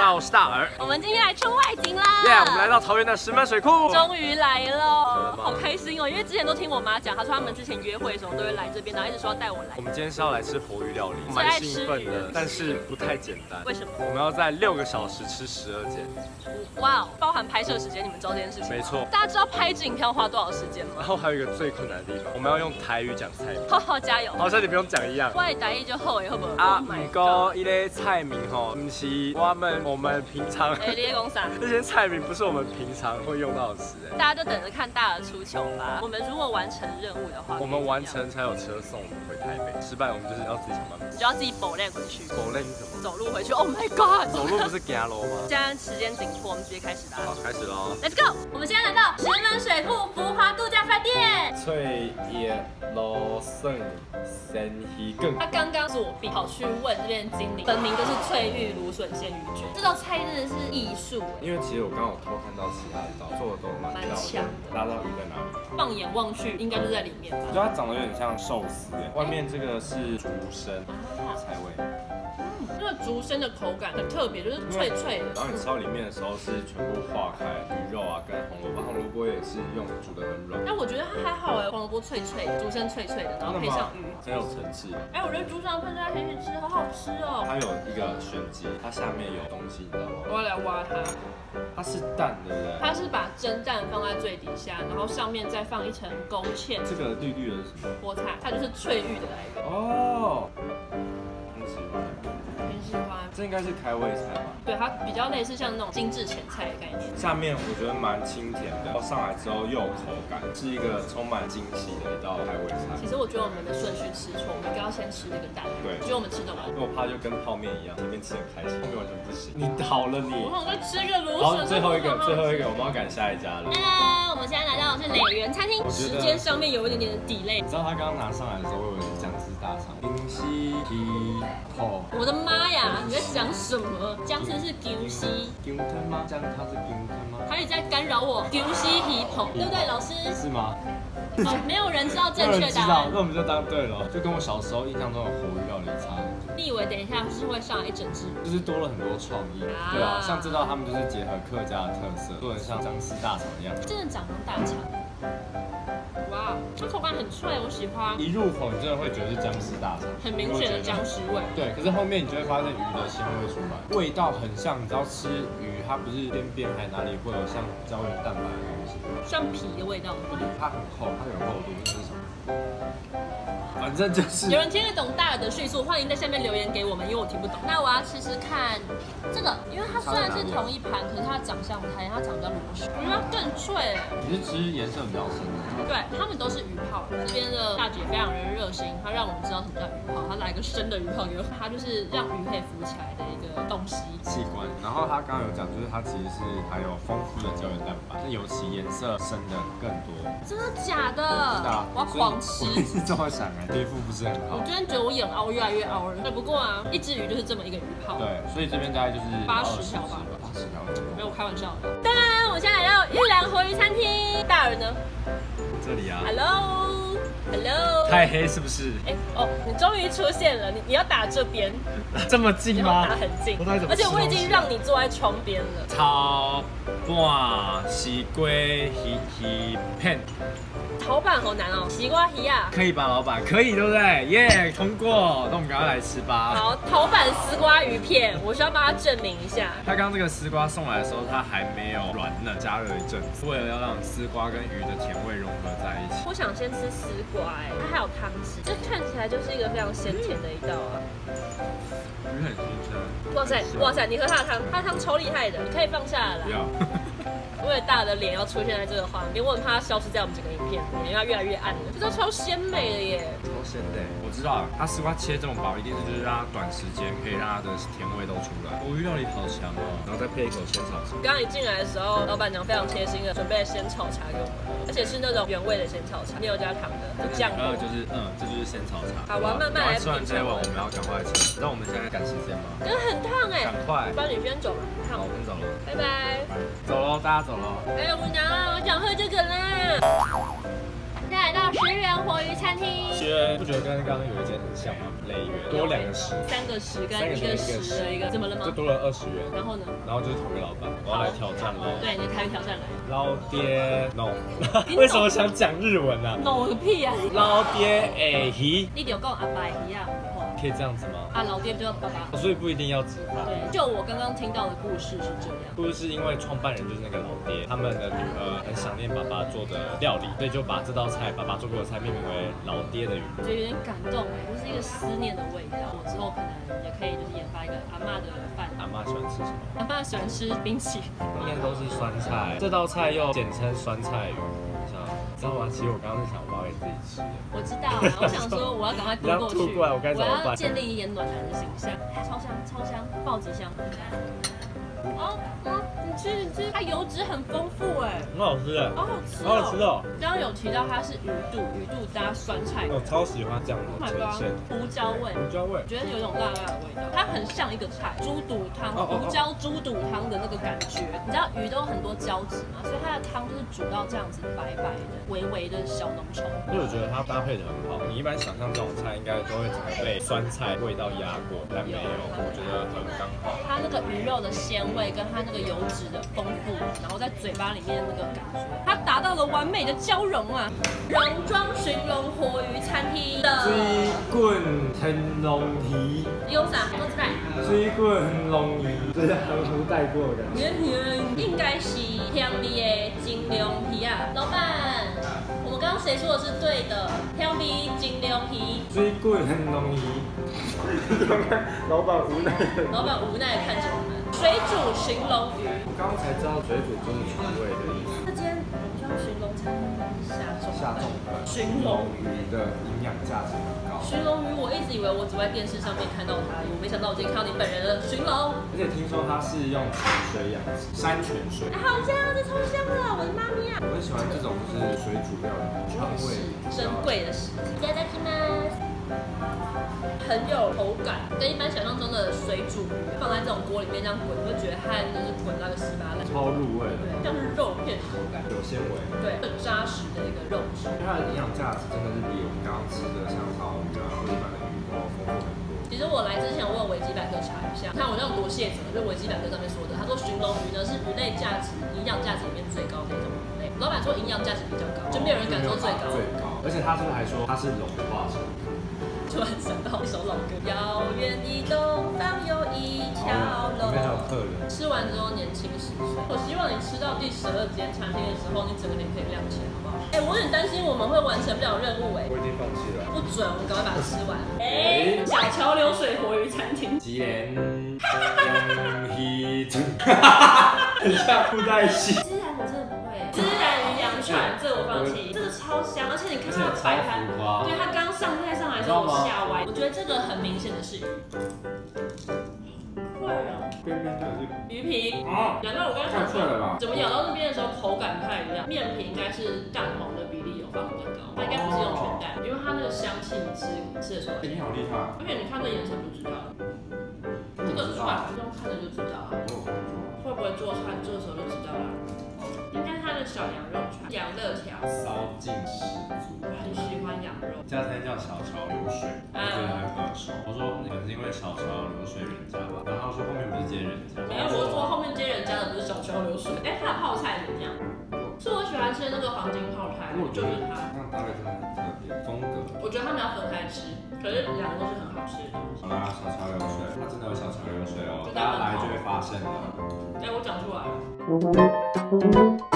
家好，我是大耳。 我们今天来出外景啦！ 耶，我们来到桃园的石门水库， 终于来了，好开心哦！因为之前都听我妈讲，她说他们之前约会的时候都会来这边，然后一直说要带我来。 我们今天是要来吃活鱼料理，蛮兴奋的，但是不太简单。 为什么？ 我们要在6个小时吃12件。 哇哦，包含拍摄时间，你们知道这件事情吗？ 没错。 大家知道拍这影片要花多少时间吗？ 然后还有一个最困难的地方，我们要用台语讲菜名。 好好加油！ 好像你不用讲一样。 外台语就好诶，好不好？ 啊，不过一类菜名吼，不是我们平常。 哎，你在讲啥？ 这些菜名不是我们平常会用到的词哎。 大家就等着看大耳出糗吧。我们如果完成任务的话， 我们完成才有车送我们回台北。失败我们就是要自己想办法。 你就要自己走练回去。 走练什么？ 走路回去。Oh my god！ 走路不是行路吗？ 现在时间紧迫，我们直接开始吧。 好，开始喽。 Let's go！ 我们现在来到石门水库福华度假饭店。 脆叶罗胜鲜鱼羹。 他刚刚作弊，跑去问这边经理，本名就是翠玉芦笋鲜鱼卷。这道菜真的是艺术。 因为其实我刚好偷看到其他的刀做的都蛮强的。 拉到鱼在哪里？ 放眼望去，应该就在里面吧。 我觉得它长得有点像寿司哎，外面这个是竹参菜味。 这个竹参的口感很特别，就是脆脆的。 然后你吃到里面的时候是全部化开鱼肉啊，跟红萝卜，红萝卜也是用煮的很软。 但我觉得它还好哎，红萝卜脆脆，竹参脆脆的，然后配上鱼， 很有层次。 哎，我觉得竹笋配在甜甜吃，好好吃哦。 它有一个玄机，它下面有东西，你知道吗？ 我要来挖它。 它是蛋，对不对？它是把蒸蛋放在最底下，然后上面再放一层勾芡。 这个绿绿的是什么？ 菠菜，它就是翠玉的来源。 哦，很喜欢。 很喜欢。 这应该是开胃菜吧？ 对，它比较类似像那种精致前菜的概念。 下面我觉得蛮清甜的，然后上来之后又有口感，是一个充满惊喜的一道开胃菜。 其实我觉得我们的顺序吃错，我们应该要先吃这个蛋。对，觉得我们吃得完。 因为我怕就跟泡面一样，前面吃很开心，后面完全不行。你好了你。 我想再吃个芦笋。 好，最后一个，我们要赶下一家了。 我们现在来到的是蕾园餐厅，时间上面有一点点的 delay。 你知道他刚刚拿上来的时候，我以为是姜丝大肠。冰西皮口。 我的妈呀！你在讲什么？姜丝是姜丝。 姜汤吗？姜它是姜汤吗？ 他也在干扰我。姜丝皮捧，对不对，老师？ 是吗？ 哦，没有人知道正确答案。 那我们就当对了，就跟我小时候印象中的活鱼料理差。 你以为等一下是会上来一整只鱼？ 就是多了很多创意，对啊，像这道他们就是结合客家的特色，做得像姜丝大肠一样， 真的长成大肠。哇，这口感很脆，我喜欢。 一入口你真的会觉得是姜丝大肠， 很明显的姜丝味。 对，可是后面你就会发现鱼的鲜味出来，味道很像，你知道吃鱼它不是边还哪里会有像胶原蛋白的东西， 像皮的味道。 它很厚，它有厚度，这是什么？反正就是有人听得懂大耳的叙述，欢迎在下面留言给我们，因为我听不懂。那我要吃吃看这个，因为它虽然是同一盘，可是它的长相不太一样，它长得比较螺旋，我觉得它更脆。 你是吃颜色比较深的？ 对，他们都是鱼泡。这边的大姐非常的热心，她让我们知道什么叫鱼泡，她来个生的鱼泡给我，它就是让鱼可以浮起来的一个东西器官。然后他刚刚有讲，就是它其实是含有丰富的胶原蛋白，尤其颜色深的更多。 真的假的？我要狂吃。 我是这么想哎，皮肤不是很好。 我今天觉得我眼凹越来越凹了。对，不过啊，一只鱼就是这么一个鱼泡。 对，所以这边大概就是 80条吧 ，80条。 没有开玩笑的。当然，我们现在来到玉兰活鱼餐厅，大耳呢？ 这里啊。 Hello。 太黑是不是？ 哎哦，你终于出现了，你要打这边。 这么近吗？ 打很近。而且我已经让你坐在窗边了。 炒半西瓜鱼片。 陶板好难哦，西瓜鱼啊， 可以吧，老板？可以，对不对？耶，通过。那我们赶快来吃吧。 好，陶板丝瓜鱼片，我需要帮他证明一下。 他刚这个丝瓜送来的时候，它还没有软嫩，加热一阵子，为了要让丝瓜跟鱼的甜味融合在一起。 我想先吃丝瓜，哎，它还有汤汁，这看起来就是一个非常鲜甜的一道啊。 鱼很新鲜。 哇塞，你喝它的汤，它的汤超厉害的，你可以放下来。 不要。 为了大的脸要出现在这个画面，我很怕它消失在我们整个影片里面，因为它越来越暗了。这都超鲜美的耶！ 超鲜的，我知道了，它丝瓜切这么薄，一定是就是让它短时间可以让它的甜味都出来。活鱼料理好强哦，然后再配一口鲜草茶。 刚刚一进来的时候，老板娘非常贴心的准备了鲜草茶给我们，而且是那种原味的鲜草茶，没有加糖的，不酱油。 这就是鲜草茶。 好，我要慢慢来品尝。 吃完这一碗，我们要赶快吃。知道我们现在赶时间吗？ 真的很烫哎！ 赶快， 不然你先走吧。 好，我先走了。 拜拜。 走喽，大家走喽。 哎，我想喝这个啦。 现在来到10元活鱼餐厅。 10元不觉得跟刚刚有一间很像吗？雷元多2个10 ，3个10跟1个10的一个，怎么了吗？ 就多了20元。 然后呢？ 然后就是同一个老板，我要来挑战喽。 对，你台语挑战来。 老爹 no， 为什么想讲日文啊 ？no 个屁啊！ 老爹哎鱼， 你有讲阿爸鱼啊？ 可以这样子吗？ 啊，老爹就叫爸爸， 所以不一定要直发。 对，就我刚刚听到的故事是这样。 故事是因为创办人就是那个老爹，他们的女儿很想念爸爸做的料理，所以就把这道菜，爸爸做过的菜命名为老爹的鱼。 我觉得有点感动哎，就是一个思念的味道。我之后可能也可以就是研发一个阿嬷的饭。 阿嬷喜欢吃什么？ 阿嬷喜欢吃冰淇淋， 应该都是酸菜。这道菜又简称酸菜鱼。知道吗？其实我刚刚是想挖给自己吃的。 我知道啊，我想说我要赶快丢过去，我要建立一点暖男的形象。超香，超香，爆极香。哦，你吃，它油脂很丰富哎， 很好吃哎， 好好吃， 好好吃哦。 刚刚有提到它是鱼肚搭酸菜， 我超喜欢这样的呈现， 胡椒味，觉得有一种辣辣的味道，它很像一个菜，猪肚汤，胡椒猪肚汤的那个感觉。你知道鱼都有很多胶质嘛，所以它的汤就是煮到这样子白白的、微微的小浓稠。 所以我觉得它搭配的很好。你一般想象这种菜应该都会整个被酸菜味道压过，但没有，我觉得很刚好。 它那个鱼肉的鲜味跟它那个油脂的丰富，然后在嘴巴里面那个感觉，它达到了完美的交融啊！戎庄寻龙活鱼餐厅的水滚腾龙鱼， 有啥？我知道。 水滚龙鱼，这是含糊带过的感觉。 应该是香味的金龙鱼啊，老板，我们刚刚谁说的是对的？香味金龙鱼， 水滚腾龙鱼。老板无奈地看着我们。水煮寻龙鱼， 我刚刚才知道水煮就是纯味的意思。 这间叫寻龙餐厅下重本，寻龙鱼的营养价值很高。 寻龙鱼，我一直以为我只在电视上面看到它，我没想到我今天看到你本人的寻龙。 而且听说它是用泉水养殖，山泉水。 好香啊，这超香的，我的妈咪啊！ 我很喜欢这种就是水煮料理，川味珍贵的食材。いただきます。很有口感，跟一般想象中的水煮鱼放在这种锅里面这样滚，你会觉得它就是滚那个稀巴烂， 超入味的， 像是肉片的口感， 有纤维， 对，很扎实的一个肉质。 因为它的营养价值真的是比我们刚刚吃的像草鱼啊或者一般的鱼都丰富很多。 其实我来之前我有维基百科查一下，看我这样多谢责，就维基百科上面说的，他说寻龙鱼呢是鱼类价值、营养价值里面最高的一种鱼类。老板说营养价值比较高，就没有人敢说最高。 而且他是不是还说它是龙化成？ 突然想到一首老歌，遥远的东方有一条龙。 里面还有客人。 吃完之后年轻10岁。我希望你吃到第12间餐厅的时候，你整个脸可以亮起来，好不好？我很担心我们会完成不了任务我已经放弃了。 不准，我们赶快把它吃完。小桥流水活鱼餐厅。 吉莲鱼很像布袋戏。 孜然我真的不会。孜然鱼羊串，这我放弃。这个超香，而且你看它的摆盘，对它刚上菜上来之后下歪，我觉得这个很明显的是鱼。会啊， 边边就是鱼皮啊。难道我刚刚想说，怎么咬到那边的时候口感不太一样？面皮应该是蛋黄的比例有放比较高，它应该不是用全蛋，因为它那个香气你吃的时候， 你好厉害， 而且你看这颜色就知道了。这个串用看着就知道了，会不会做串这时候就知道了。应该它的小羊肉串，羊肋条， 骚劲十足。 我很喜欢羊肉。 这家餐叫小桥流水，我觉得很耳熟。我说可能是因为小桥流水人家吧，然后说后面不是接人家。 没有，我说后面接人家的不是小桥流水。它的泡菜怎么样？是我喜欢吃的那个黄金泡菜，就是它。 那搭配真的很特别，风格。 我觉得他们要分开吃，可是两个都是很好吃的东西。 好啦，小桥流水，它真的有小桥流水哦，大家来就会发现的。 我讲出来了。